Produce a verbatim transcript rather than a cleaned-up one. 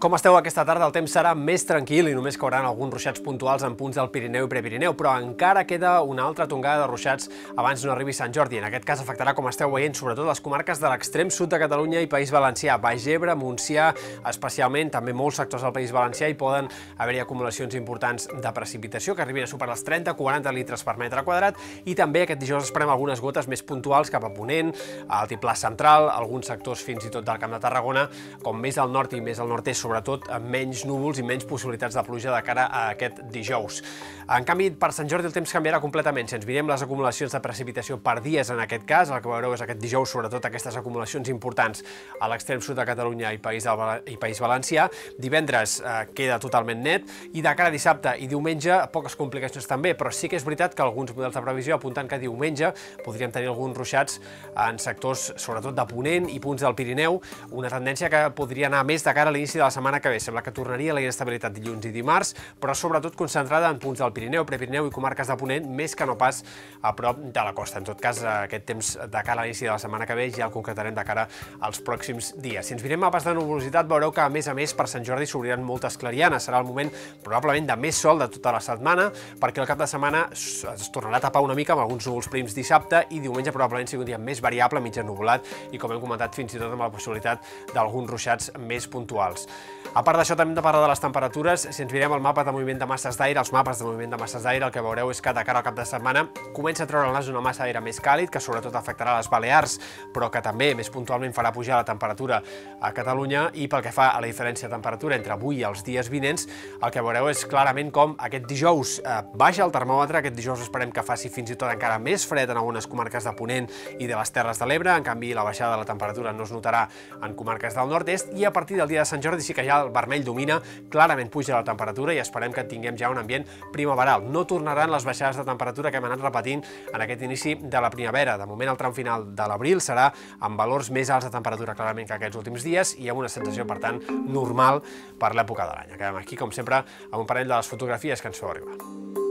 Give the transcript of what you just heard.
Com esteu aquesta tarda? El temps serà més tranquil i només cauran alguns ruixats puntuals en punts del Pirineu i Prepirineu, però encara queda una altra tongada de ruixats abans no arribi Sant Jordi. En aquest cas afectarà, com esteu veient, sobretot les comarques de l'extrem sud de Catalunya i País Valencià, Baix Ebre, Montsià, especialment, també molts sectors del País Valencià, i poden haver-hi acumulacions importants de precipitació que arribin a superar els trenta a quaranta litres per metre quadrat, i també aquest dijous esperem algunes gotes més puntuals cap a Ponent, al Altiplà Central, alguns sectors fins i tot del Camp de Tarragona, com més al nord i més al nord-est, sobretot amb menys núvols i menys possibilitats de pluja de cara a aquest dijous. En canvi, per Sant Jordi el temps canviarà completament. Si ens mirem les acumulacions de precipitació per dies en aquest cas, el que veureu és aquest dijous, sobretot aquestes acumulacions importants a l'extrem sud de Catalunya i País, i País Valencià. Divendres eh, queda totalment net, i de cara a dissabte i diumenge poques complicacions també, però sí que és veritat que alguns models de previsió apunten que diumenge podríem tenir alguns ruixats en sectors, sobretot de Ponent i punts del Pirineu, una tendència que podria anar més de cara a l'inici de la setmana que ve. Sembla que tornaria la inestabilitat dilluns i dimarts, però sobretot concentrada en punts del Pirineu, Prepirineu i comarques de Ponent, més que no pas a prop de la costa. En tot cas, aquest temps de cara a l'inici de la setmana que ve ja el concretarem de cara als pròxims dies. Si ens mirem mapes de nuvolositat, veureu que, a més a més, per Sant Jordi s'obriran moltes clarianes. Serà el moment, probablement, de més sol de tota la setmana, perquè el cap de setmana es tornarà a tapar una mica amb alguns núvols prims dissabte, i diumenge probablement sigui un dia més variable, mig ennuvolat, i, com hem comentat, fins i tot amb la possibilitat d'alguns ruixats més puntuals. A part d'això, també hem de parlar de les temperatures. Si ens mirem el mapa de moviment de masses d'aire, els mapes de moviment de masses d'aire, el que veureu és que de cara al cap de setmana comença a treure el nas una massa d'aire més càlid, que sobretot afectarà les Balears, però que també més puntualment farà pujar la temperatura a Catalunya. I pel que fa a la diferència de temperatura entre avui i els dies vinents, el que veureu és clarament com aquest dijous eh, baixa el termòmetre. Aquest dijous esperem que faci fins i tot encara més fred en algunes comarques de Ponent i de les Terres de l'Ebre. En canvi, la baixada de la temperatura no es notarà en comarques del nord-est, i a partir del dia de Sant Jordi sí que ja el vermell domina, clarament puja la temperatura i esperem que tinguem ja un ambient primaveral. No tornaran les baixades de temperatura que hem anat repetint en aquest inici de la primavera. De moment, el tram final de l'abril serà amb valors més alts de temperatura clarament que aquests últims dies, i amb una sensació, per tant, normal per l'època de l'any. Acabem aquí, com sempre, amb un parell de les fotografies que ens feu arribar.